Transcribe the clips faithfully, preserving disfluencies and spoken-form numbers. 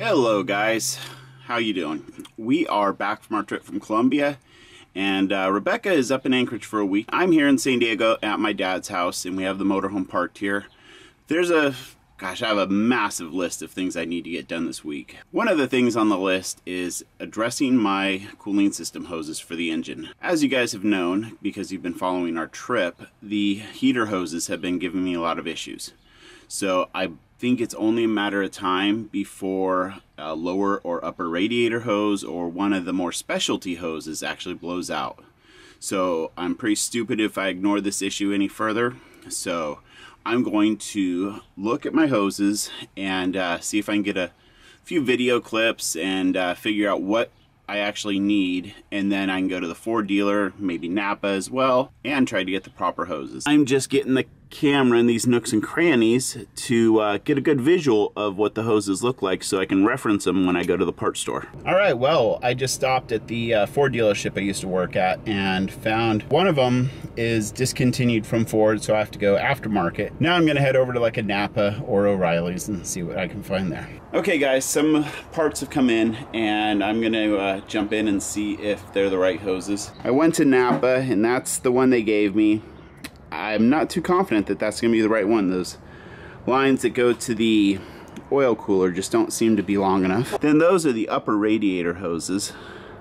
Hello guys, how you doing? We are back from our trip from Colombia, and uh, Rebecca is up in Anchorage for a week. I'm here in San Diego at my dad's house, and we have the motorhome parked here. There's a, gosh, I have a massive list of things I need to get done this week. One of the things on the list is addressing my cooling system hoses for the engine. As you guys have known, because you've been following our trip, the heater hoses have been giving me a lot of issues. So I think it's only a matter of time before a lower or upper radiator hose or one of the more specialty hoses actually blows out. So I'm pretty stupid if I ignore this issue any further. So I'm going to look at my hoses and uh, see if I can get a few video clips and uh, figure out what I actually need, and then I can go to the Ford dealer, maybe Napa as well, and try to get the proper hoses. I'm just getting the camera in these nooks and crannies to uh, get a good visual of what the hoses look like so I can reference them when I go to the parts store. All right, well, I just stopped at the uh, Ford dealership I used to work at and found one of them is discontinued from Ford, so I have to go aftermarket. Now I'm gonna head over to like a Napa or O'Reilly's and see what I can find there. Okay guys, some parts have come in and I'm gonna uh, jump in and see if they're the right hoses. I went to Napa and that's the one they gave me. I'm not too confident that that's gonna be the right one. Those lines that go to the oil cooler just don't seem to be long enough. Then those are the upper radiator hoses.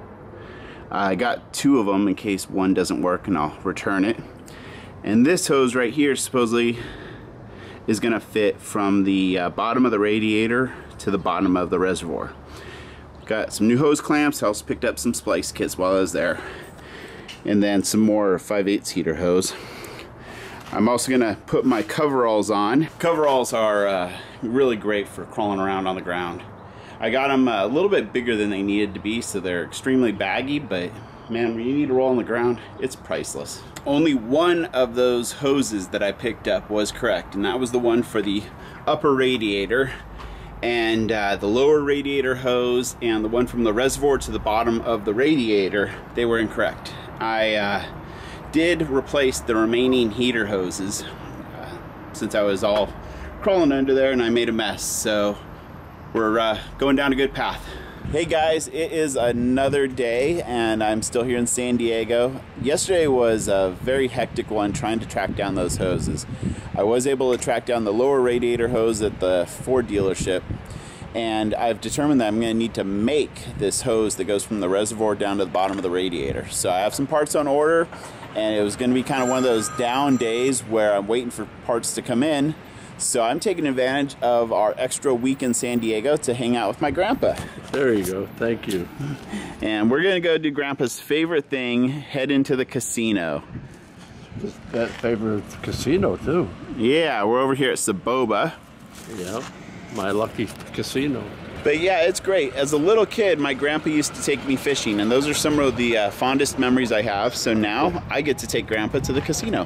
I got two of them in case one doesn't work and I'll return it. And this hose right here supposedly is gonna fit from the uh, bottom of the radiator to the bottom of the reservoir. Got some new hose clamps. I also picked up some splice kits while I was there. And then some more five eighths heater hose. I'm also gonna put my coveralls on. Coveralls are uh, really great for crawling around on the ground. I got them a little bit bigger than they needed to be, so they're extremely baggy, but man, when you need to roll on the ground, it's priceless. Only one of those hoses that I picked up was correct, and that was the one for the upper radiator. And uh, the lower radiator hose and the one from the reservoir to the bottom of the radiator, they were incorrect. I uh, did replace the remaining heater hoses uh, since I was all crawling under there and I made a mess, so we're uh, going down a good path. Hey guys, it is another day and I'm still here in San Diego. Yesterday was a very hectic one trying to track down those hoses. I was able to track down the lower radiator hose at the Ford dealership, and I've determined that I'm going to need to make this hose that goes from the reservoir down to the bottom of the radiator. So I have some parts on order, and it was going to be kind of one of those down days where I'm waiting for parts to come in. So I'm taking advantage of our extra week in San Diego to hang out with my grandpa. There you go, thank you. And we're gonna go do grandpa's favorite thing, head into the casino. That favorite casino too. Yeah, we're over here at Saboba. Yeah, my lucky casino. But yeah, it's great. As a little kid, my grandpa used to take me fishing, and those are some of the uh, fondest memories I have. So now I get to take grandpa to the casino.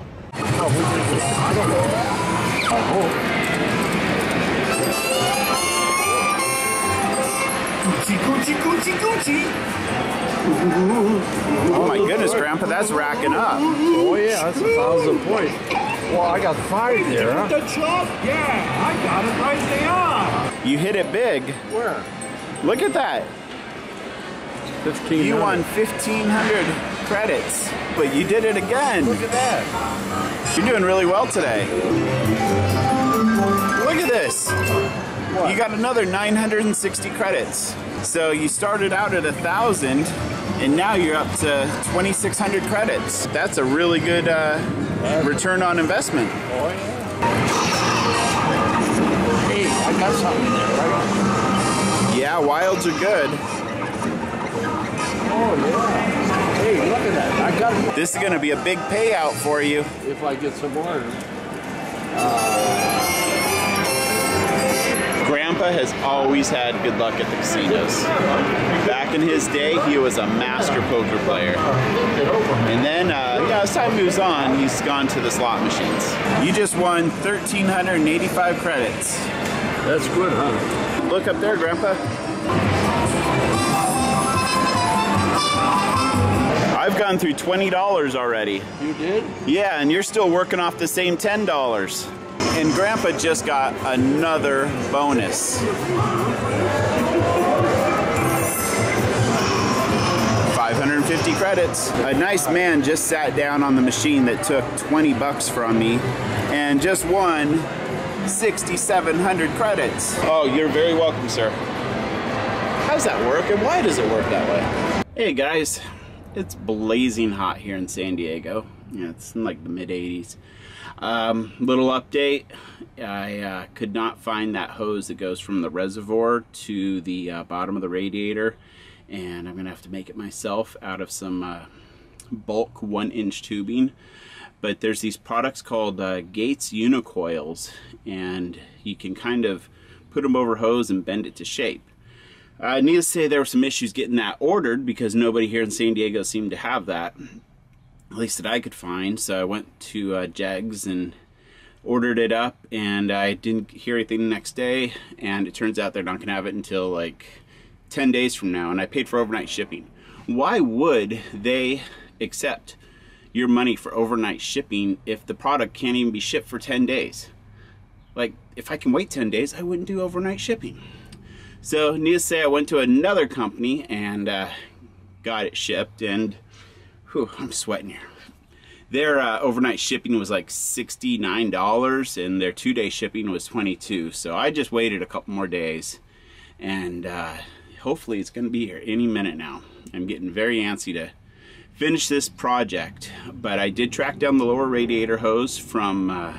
Gucci, Gucci, Gucci, Gucci. Oh my goodness, Grandpa, that's racking up. Oh yeah, that's a thousand points. Well, I got five there, huh? The chop? Yeah, I got it right there. You hit it big. Where? Look at that. fifteen hundred. You won fifteen hundred credits, but you did it again. Look at that. You're doing really well today. Look at this. What? You got another nine hundred sixty credits. So you started out at a thousand and now you're up to twenty-six hundred credits. That's a really good uh, return on investment. Oh yeah. Hey, I got something there, right? Yeah, wilds are good. Oh yeah. Hey, look at that. I got it. This is gonna be a big payout for you. If I get some more. Uh, Grandpa has always had good luck at the casinos. Back in his day, he was a master poker player. And then, uh, you know, as time moves on, he's gone to the slot machines. You just won one thousand three hundred eighty-five credits. that's good, huh? Look up there, Grandpa. I've gone through twenty dollars already. You did? Yeah, and you're still working off the same ten dollars. And Grandpa just got another bonus. fifty credits. A nice man just sat down on the machine that took twenty bucks from me and just won sixty-seven hundred credits. Oh, you're very welcome, sir. How does that work, and why does it work that way? Hey guys, it's blazing hot here in San Diego. Yeah, it's in like the mid eighties. Um, little update, I uh, could not find that hose that goes from the reservoir to the uh, bottom of the radiator, and I'm gonna have to make it myself out of some uh, bulk one inch tubing. But there's these products called uh, Gates Unicoils, and you can kind of put them over hose and bend it to shape. Uh, needless to say, there were some issues getting that ordered because nobody here in San Diego seemed to have that, at least that I could find. So I went to uh, Jegs and ordered it up, and I didn't hear anything the next day, and it turns out they're not gonna have it until like ten days from now, and I paid for overnight shipping. Why would they accept your money for overnight shipping if the product can't even be shipped for ten days? Like, if I can wait ten days, I wouldn't do overnight shipping. So needless to say, I went to another company and uh, got it shipped, and whew, I'm sweating here. Their uh, overnight shipping was like sixty-nine dollars, and their two-day shipping was twenty-two dollars. So I just waited a couple more days, and uh, hopefully it's going to be here any minute now. I'm getting very antsy to finish this project, but I did track down the lower radiator hose from uh,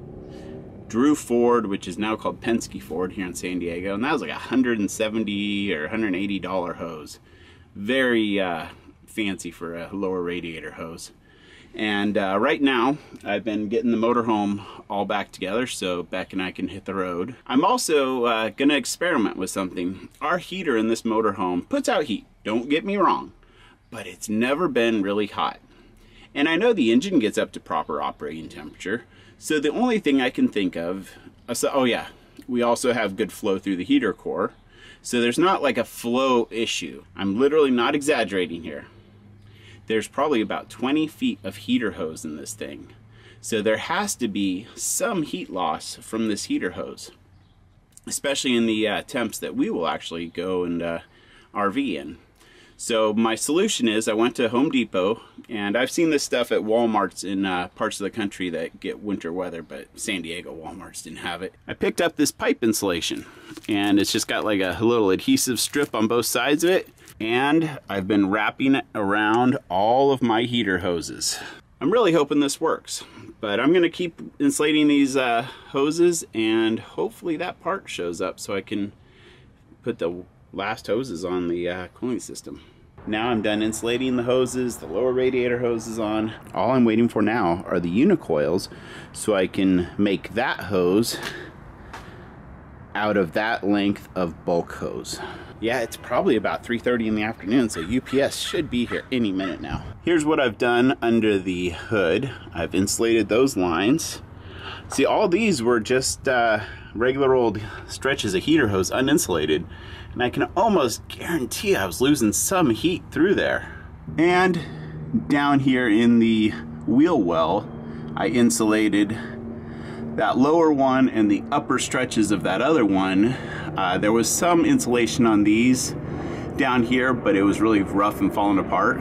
Drew Ford, which is now called Penske Ford here in San Diego, and that was like a one hundred seventy or one hundred eighty dollar hose. Very uh, fancy for a lower radiator hose. And uh, right now I've been getting the motorhome all back together so Beck and I can hit the road. I'm also uh, gonna experiment with something. Our heater in this motorhome puts out heat, don't get me wrong, but it's never been really hot. And I know the engine gets up to proper operating temperature, so the only thing I can think of, so, oh yeah, we also have good flow through the heater core, so there's not like a flow issue. I'm literally not exaggerating here. There's probably about twenty feet of heater hose in this thing. So there has to be some heat loss from this heater hose, especially in the uh, temps that we will actually go and uh, R V in. So my solution is I went to Home Depot, and I've seen this stuff at Walmarts in uh, parts of the country that get winter weather, but San Diego Walmarts didn't have it. I picked up this pipe insulation, and it's just got like a little adhesive strip on both sides of it, and I've been wrapping it around all of my heater hoses. I'm really hoping this works, but I'm gonna keep insulating these uh, hoses, and hopefully that part shows up so I can put the last hoses on the uh, cooling system. Now I'm done insulating the hoses, the lower radiator hose is on. All I'm waiting for now are the unicoils so I can make that hose out of that length of bulk hose. Yeah, it's probably about three thirty in the afternoon, so U P S should be here any minute now. Here's what I've done under the hood. I've insulated those lines. See, all these were just uh, regular old stretches of heater hose uninsulated, and I can almost guarantee I was losing some heat through there. And down here in the wheel well, I insulated that lower one and the upper stretches of that other one. Uh, there was some insulation on these down here, but it was really rough and falling apart.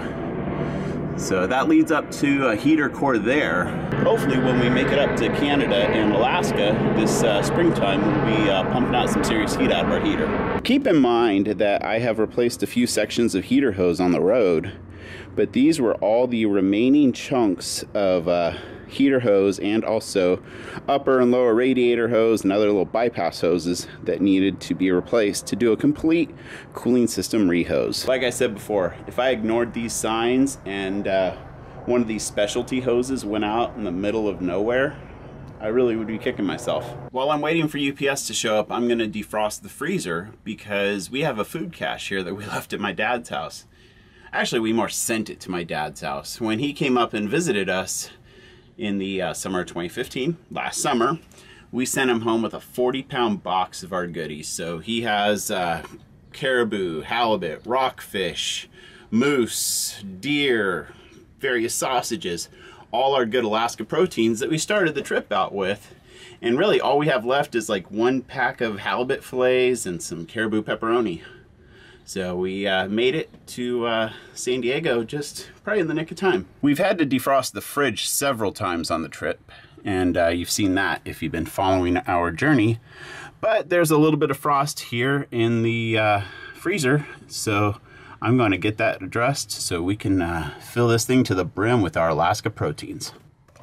So that leads up to a heater core there. Hopefully when we make it up to Canada and Alaska this uh, springtime, we'll be uh, pumping out some serious heat out of our heater. Keep in mind that I have replaced a few sections of heater hose on the road, but these were all the remaining chunks of uh, heater hose and also upper and lower radiator hose and other little bypass hoses that needed to be replaced to do a complete cooling system rehose. Like I said before, if I ignored these signs and uh, one of these specialty hoses went out in the middle of nowhere, I really would be kicking myself. While I'm waiting for U P S to show up, I'm gonna defrost the freezer because we have a food cache here that we left at my dad's house. Actually, we more sent it to my dad's house. When he came up and visited us in the uh, summer of twenty fifteen, last summer, we sent him home with a forty pound box of our goodies. So he has uh, caribou, halibut, rockfish, moose, deer, various sausages, all our good Alaska proteins that we started the trip out with. And really all we have left is like one pack of halibut fillets and some caribou pepperoni. So we uh, made it to uh, San Diego just probably in the nick of time. We've had to defrost the fridge several times on the trip, and uh, you've seen that if you've been following our journey. But there's a little bit of frost here in the uh, freezer, so I'm going to get that addressed so we can uh, fill this thing to the brim with our Alaska proteins.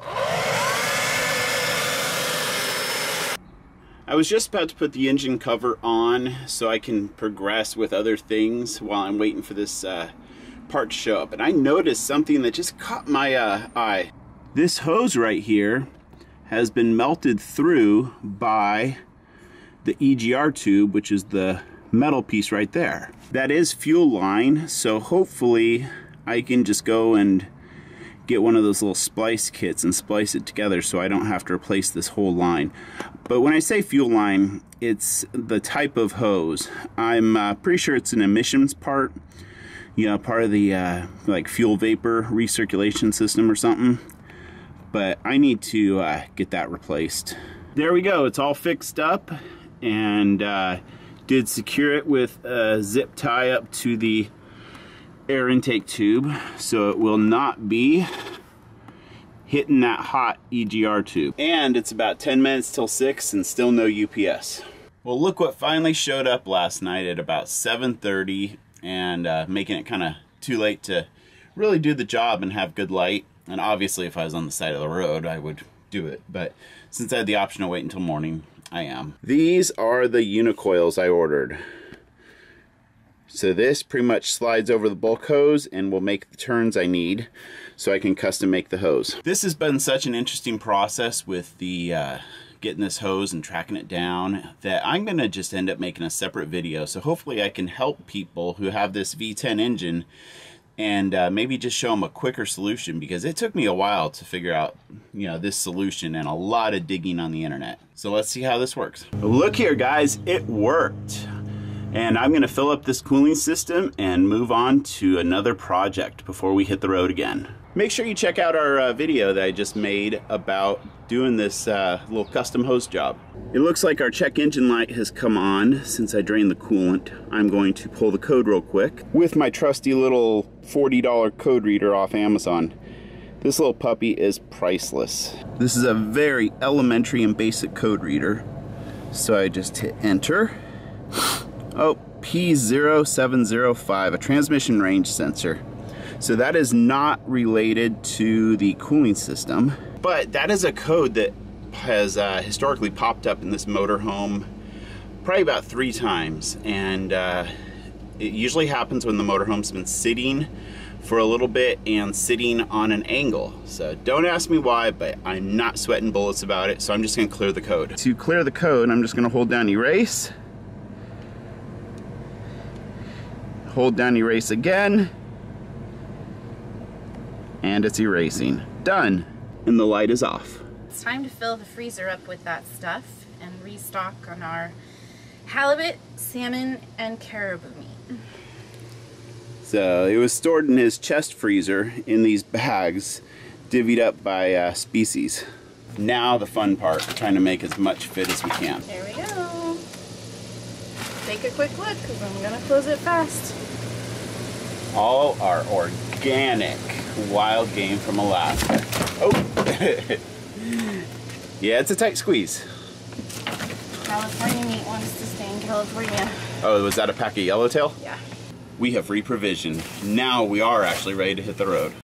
I was just about to put the engine cover on so I can progress with other things while I'm waiting for this uh, part to show up. And I noticed something that just caught my uh, eye. This hose right here has been melted through by the E G R tube, which is the metal piece right there. That is fuel line, so hopefully I can just go and get one of those little splice kits and splice it together so I don't have to replace this whole line. But when I say fuel line, it's the type of hose. I'm uh, pretty sure it's an emissions part, you know, part of the uh, like fuel vapor recirculation system or something. But I need to uh, get that replaced. There we go, it's all fixed up, and uh, did secure it with a zip tie up to the air intake tube so it will not be hitting that hot E G R tube. And it's about ten minutes till six and still no U P S. Well, look what finally showed up last night at about seven thirty, and uh, making it kind of too late to really do the job and have good light. And obviously if I was on the side of the road I would do it, but since I had the option to wait until morning, I am. These are the unicoils I ordered. So this pretty much slides over the bulk hose and will make the turns I need so I can custom make the hose. This has been such an interesting process with the uh, getting this hose and tracking it down that I'm gonna just end up making a separate video. So hopefully I can help people who have this V ten engine and uh, maybe just show them a quicker solution, because it took me a while to figure out, you know, this solution and a lot of digging on the internet. So let's see how this works. Look here guys, it worked. And I'm gonna fill up this cooling system and move on to another project before we hit the road again. Make sure you check out our uh, video that I just made about doing this uh, little custom hose job. It looks like our check engine light has come on since I drained the coolant. I'm going to pull the code real quick with my trusty little forty dollar code reader off Amazon. This little puppy is priceless. This is a very elementary and basic code reader. So I just hit enter. Oh, P zero seven zero five, a transmission range sensor. So that is not related to the cooling system, but that is a code that has uh, historically popped up in this motorhome probably about three times. And uh, it usually happens when the motorhome's been sitting for a little bit and sitting on an angle. So don't ask me why, but I'm not sweating bullets about it. So I'm just gonna clear the code. To clear the code, I'm just gonna hold down erase. Hold down erase again, and it's erasing. Done. And the light is off. It's time to fill the freezer up with that stuff and restock on our halibut, salmon, and caribou meat. So it was stored in his chest freezer in these bags, divvied up by uh, species. Now the fun part, trying to make as much fit as we can. There we go. Take a quick look, because I'm gonna close it fast. All are organic wild game from Alaska. Oh, yeah, it's a tight squeeze. California meat wants to stay in California. Oh, was that a pack of yellowtail? Yeah. We have reprovisioned. Now we are actually ready to hit the road.